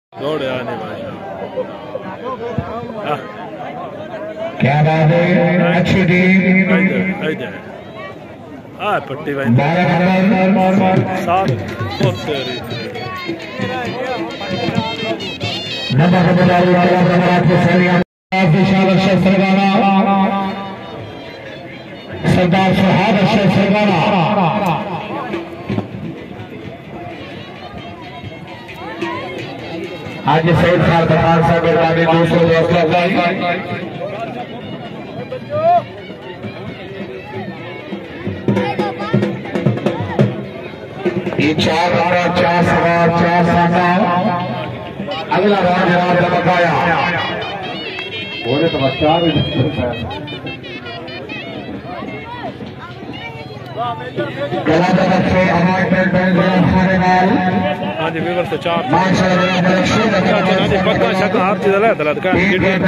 दौड़ आने भाई। क्या बात है, अच्छी टीम। इधर पट्टी भाई 7 सरदार सुहाग अशरफ सरगाना। आज सईद खान पठान साहब मेहरबानी 210 भाई। ये 4 नंबर 4 सवार 4 सादा। अगला राउंड जनाब बकाया बोले तो बच्चा भी हाँ जी वीवर से 4 पक्का शक्का हर चीज है तला का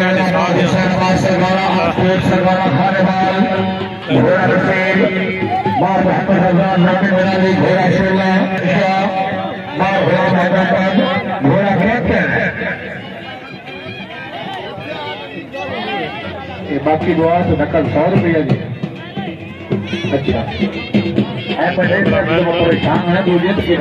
बाकी दुआ तो नकल 100 रुपया जी। अच्छा परेशान है बोलिए तो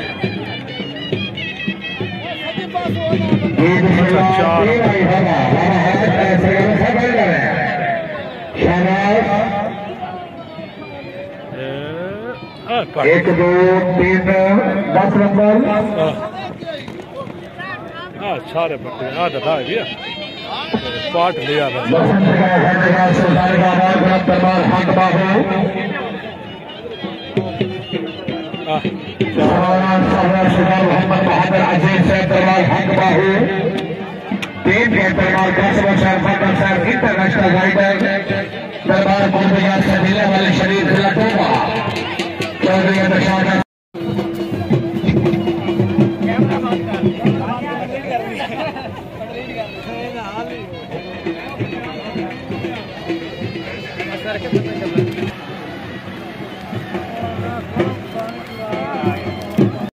एक 2 3 10 नंबर सारे पट्टे था भैया पार्ट लिया इंटरनेशनल राइडर दरबार वाले शरीफ चौधरी करके